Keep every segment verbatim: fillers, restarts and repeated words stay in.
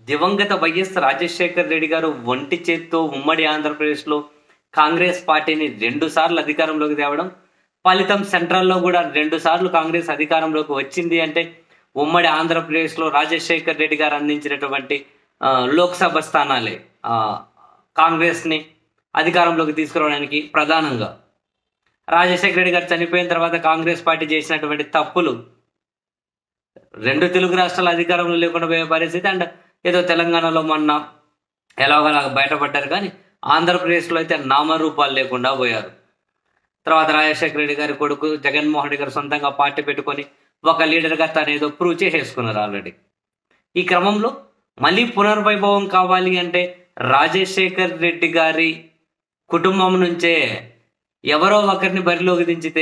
దివంగత వైఎస్ రాజశేఖర్ రెడ్డి గారు ఒంటి చేత్తో ఉమ్మడి ఆంధ్రప్రదేశ్లో కాంగ్రెస్ పార్టీని రెండు సార్లు అధికారంలోకి తేవడం, ఫలితం సెంట్రల్లో కూడా రెండు సార్లు కాంగ్రెస్ అధికారంలోకి వచ్చింది అంటే ఉమ్మడి ఆంధ్రప్రదేశ్లో రాజశేఖర్ రెడ్డి గారు అందించినటువంటి ఆ, లోక్సభ స్థానాలే ఆ, కాంగ్రెస్ని అధికారంలోకి తీసుకురావడానికి ప్రధానంగా. రాజశేఖర రెడ్డి గారు చనిపోయిన తర్వాత కాంగ్రెస్ పార్టీ చేసినటువంటి తప్పులు రెండు తెలుగు రాష్ట్రాల అధికారంలో లేకుండా పోయే పరిస్థితి. అండ్ ఏదో తెలంగాణలో మొన్న ఎలాగోలా బయటపడ్డారు, కానీ ఆంధ్రప్రదేశ్లో అయితే నామరూపాలు లేకుండా పోయారు. తర్వాత రాజశేఖర రెడ్డి గారి కొడుకు జగన్మోహన్ రెడ్డి గారు సొంతంగా పార్టీ పెట్టుకొని ఒక లీడర్గా తను ఏదో ప్రూవ్ చేసేసుకున్నారు ఆల్రెడీ. ఈ క్రమంలో మళ్ళీ పునర్వైభవం కావాలి అంటే రాజశేఖర్ రెడ్డి గారి కుటుంబం నుంచే ఎవరో ఒకరిని బరిలోకి దించితే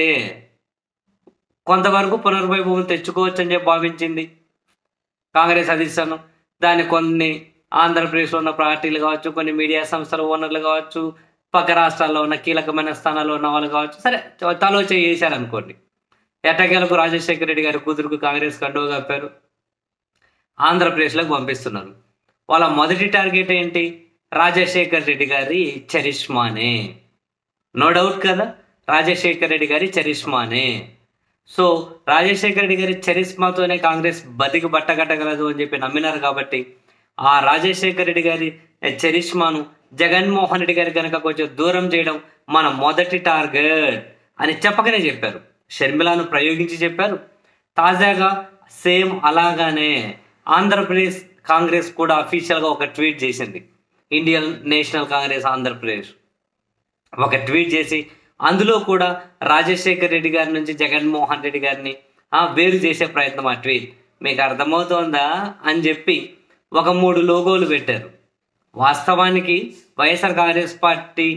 కొంతవరకు పునర్వైభవం తెచ్చుకోవచ్చు అని చెప్పి భావించింది కాంగ్రెస్ అధిష్టానం. దాన్ని కొన్ని ఆంధ్రప్రదేశ్లో ఉన్న పార్టీలు కావచ్చు, కొన్ని మీడియా సంస్థల ఓనర్లు కావచ్చు, పక్క రాష్ట్రాల్లో ఉన్న కీలకమైన స్థానాల్లో ఉన్న వాళ్ళు కావచ్చు, సరే తలోచ చేశారనుకోండి. ఎట్టకేలకు రాజశేఖర రెడ్డి గారి కూతురుకు కాంగ్రెస్ కండువ కప్పారు, ఆంధ్రప్రదేశ్లోకి పంపిస్తున్నారు. వాళ్ళ మొదటి టార్గెట్ ఏంటి? రాజశేఖర్ రెడ్డి గారి చరిష్మానే. నో డౌట్ కదా, రాజశేఖర్ రెడ్డి గారి చరిష్మానే. సో రాజశేఖర రెడ్డి గారి చరిష్మాతోనే కాంగ్రెస్ బతికి బట్టగట్టగలదు అని చెప్పి నమ్మినారు కాబట్టి ఆ రాజశేఖర రెడ్డి గారి చరిష్మాను జగన్మోహన్ రెడ్డి గారి కనుక కొంచెం దూరం చేయడం మన మొదటి టార్గెట్ అని చెప్పకనే చెప్పారు. షర్మిలాను ప్రయోగించి చెప్పారు. తాజాగా సేమ్ అలాగానే ఆంధ్రప్రదేశ్ కాంగ్రెస్ కూడా అఫీషియల్గా ఒక ట్వీట్ చేసింది. ఇండియన్ నేషనల్ కాంగ్రెస్ ఆంధ్రప్రదేశ్ ఒక ట్వీట్ చేసి అందులో కూడా రాజశేఖర్ రెడ్డి గారి నుంచి జగన్మోహన్ రెడ్డి గారిని వేరు చేసే ప్రయత్నం. ఆ ట్వీట్ మీకు అర్థమవుతోందా అని చెప్పి ఒక మూడు లోగోలు పెట్టారు. వాస్తవానికి వైఎస్ఆర్ కాంగ్రెస్ పార్టీ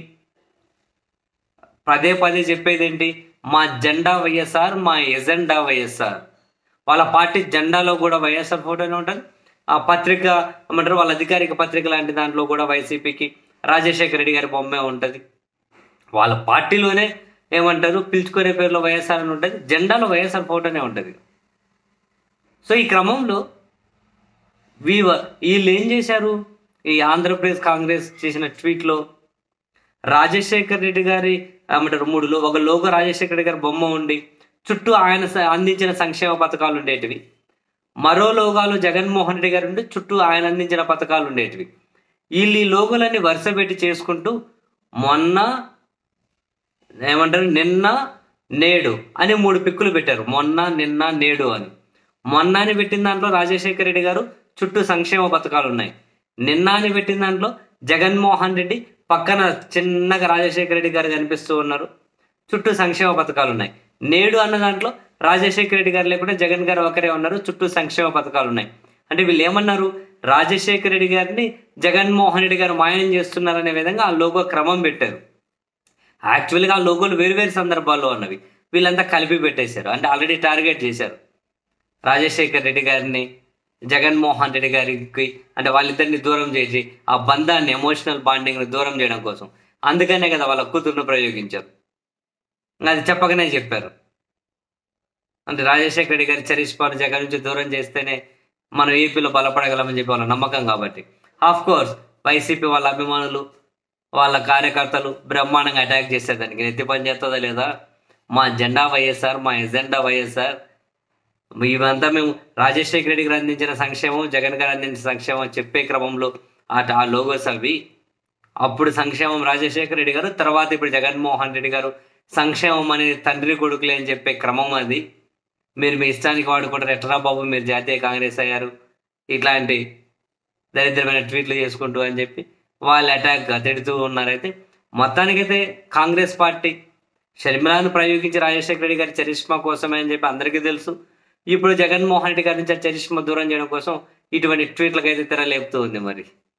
పదే పదే చెప్పేది ఏంటి? మా జెండా వైఎస్ఆర్, మా ఎజెండా వైఎస్ఆర్. వాళ్ళ పార్టీ జెండాలో కూడా వైఎస్ఆర్ ఫోటోనే ఉంటుంది. ఆ పత్రిక ఏమంటారు, వాళ్ళ అధికారిక పత్రిక లాంటి దాంట్లో కూడా వైసీపీకి రాజశేఖర రెడ్డి గారి బొమ్మే ఉంటుంది. వాళ్ళ పార్టీలోనే ఏమంటారు, పిలుచుకునే పేరులో వైఎస్ఆర్ అని ఉంటుంది, జెండాలో వైఎస్ఆర్ ఫోటోనే ఉంటుంది. సో ఈ క్రమంలో వీవ వీళ్ళు ఏం చేశారు? ఈ ఆంధ్రప్రదేశ్ కాంగ్రెస్ చేసిన ట్వీట్లో రాజశేఖర్ రెడ్డి గారి ఏమంటారు మూడులో ఒక లోగో రాజశేఖర రెడ్డి గారి బొమ్మ ఉండి చుట్టూ ఆయన అందించిన సంక్షేమ పథకాలు ఉండేటివి. మరో లోగాలు జగన్మోహన్ రెడ్డి గారు ఉండి చుట్టూ ఆయన అందించిన పథకాలు ఉండేటివి. వీళ్ళు ఈ లోగోలన్నీ వరుస పెట్టి చేసుకుంటూ మొన్న ఏమంటారు నిన్న నేడు అని మూడు పిక్కులు పెట్టారు. మొన్న నిన్న నేడు అని. మొన్న అని పెట్టిన దాంట్లో రాజశేఖర రెడ్డి గారు చుట్టూ సంక్షేమ పథకాలు ఉన్నాయి. నిన్న అని పెట్టిన దాంట్లో జగన్మోహన్ రెడ్డి పక్కన చిన్నగా రాజశేఖర రెడ్డి గారు కనిపిస్తూ ఉన్నారు, చుట్టూ సంక్షేమ పథకాలు ఉన్నాయి. నేడు అన్న దాంట్లో రాజశేఖర రెడ్డి గారు లేకుండా జగన్ గారు ఒకరే ఉన్నారు, చుట్టూ సంక్షేమ పథకాలు ఉన్నాయి. అంటే వీళ్ళు ఏమన్నారు? రాజశేఖర రెడ్డి గారిని జగన్మోహన్ రెడ్డి గారు మాయం చేస్తున్నారనే విధంగా ఆ లోగో క్రమం పెట్టారు. యాక్చువల్గా ఆ లోగోలు వేరు వేరు సందర్భాల్లో ఉన్నవి, వీళ్ళంతా కలిపి పెట్టేశారు. అంటే ఆల్రెడీ టార్గెట్ చేశారు రాజశేఖర్ రెడ్డి గారిని జగన్మోహన్ రెడ్డి గారికి, అంటే వాళ్ళిద్దరిని దూరం చేసి ఆ బంధాన్ని, ఎమోషనల్ బాండింగ్ని దూరం చేయడం కోసం. అందుకనే కదా వాళ్ళ కూతురును ప్రయోగించారు. అది చెప్పకనే చెప్పారు. అంటే రాజశేఖర రెడ్డి గారి చరిష్మాను జగన్ నుంచి దూరం చేస్తేనే మనం ఏపీలో బలపడగలమని చెప్పి వాళ్ళ నమ్మకం కాబట్టి. ఆఫ్ కోర్స్ వైసీపీ వాళ్ళ అభిమానులు, వాళ్ళ కార్యకర్తలు బ్రహ్మాండంగా అటాక్ చేశారు. దానికి నెత్తి పని చేస్తుందా లేదా? మా జెండా వైఎస్ఆర్, మా ఎజెండా వైఎస్ఆర్, ఇవంతా మేము రాజశేఖర రెడ్డి గారు అందించిన సంక్షేమం, జగన్ గారు అందించిన సంక్షేమం చెప్పే క్రమంలో అటు ఆ లోగోస్ అవి. అప్పుడు సంక్షేమం రాజశేఖర రెడ్డి గారు, తర్వాత ఇప్పుడు జగన్మోహన్ రెడ్డి గారు సంక్షేమం అనేది తండ్రి కొడుకులే అని చెప్పే క్రమం అది. మీరు మీ ఇష్టానికి వాడుకుంటారు, ఎట్రా బాబు మీరు జాతీయ కాంగ్రెస్ అయ్యారు, ఇట్లాంటి దరిద్రమైన ట్వీట్లు చేసుకుంటూ అని చెప్పి వాళ్ళు అటాక్ తిడుతూ ఉన్నారైతే. మొత్తానికైతే కాంగ్రెస్ పార్టీ షర్మిలాను ప్రయోగించి రాజశేఖర రెడ్డి గారి చరిష్మా కోసమే అని చెప్పి అందరికీ తెలుసు. ఇప్పుడు జగన్మోహన్ రెడ్డి గారి నుంచి చరిష్మా దూరం చేయడం కోసం ఇటువంటి ట్వీట్లకు అయితే తెరలేపుతూ ఉంది మరి.